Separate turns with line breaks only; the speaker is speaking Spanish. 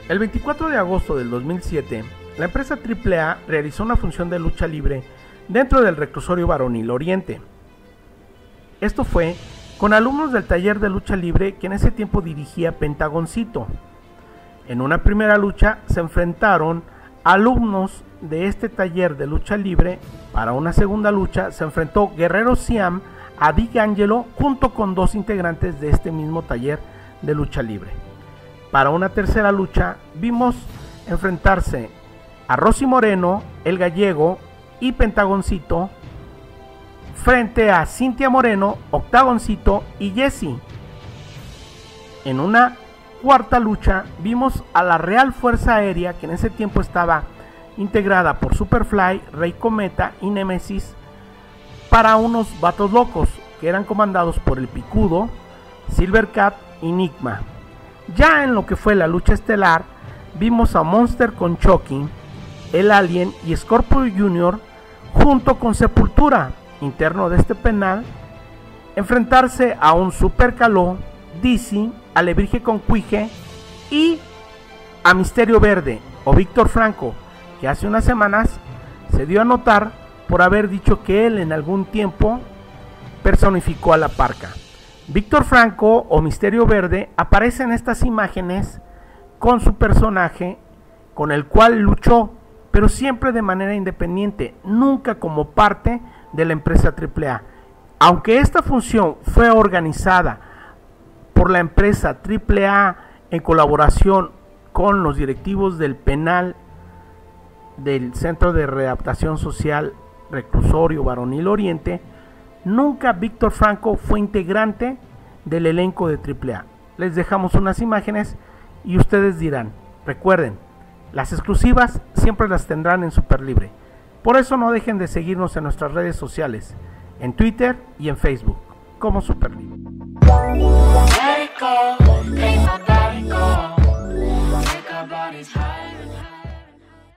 El 24 de agosto del 2007, la empresa AAA realizó una función de lucha libre dentro del Reclusorio Varonil Oriente. Esto fue con alumnos del taller de lucha libre que en ese tiempo dirigía Pentagoncito. En una primera lucha se enfrentaron alumnos de este taller de lucha libre. Para una segunda lucha se enfrentó Guerrero Siam a Dick Angelo junto con 2 integrantes de este mismo taller de lucha libre. Para una tercera lucha vimos enfrentarse a Rosy Moreno, El Gallego y Pentagoncito frente a Cintia Moreno, Octagoncito y Jessie. En una cuarta lucha vimos a la Real Fuerza Aérea, que en ese tiempo estaba integrada por Superfly, Rey Cometa y Nemesis, para unos vatos locos que eran comandados por el Picudo, Silvercat y Enigma. Ya en lo que fue la lucha estelar, vimos a Monster con Chucky, el Alien y Scorpio Jr. junto con Sepultura, interno de este penal, enfrentarse a un Super Caló, Dizzy, Alebrije con Cuije y a Misterio Verde o Víctor Franco, que hace unas semanas se dio a notar por haber dicho que él en algún tiempo personificó a la Parca. Víctor Franco o Misterio Verde aparece en estas imágenes con su personaje con el cual luchó, pero siempre de manera independiente, nunca como parte de la empresa AAA. Aunque esta función fue organizada por la empresa AAA en colaboración con los directivos del penal del Centro de Readaptación Social Reclusorio Varonil Oriente, nunca Víctor Franco fue integrante del elenco de AAA. Les dejamos unas imágenes y ustedes dirán. Recuerden, las exclusivas siempre las tendrán en Superlibre. Por eso no dejen de seguirnos en nuestras redes sociales, en Twitter y en Facebook, como Superlibre.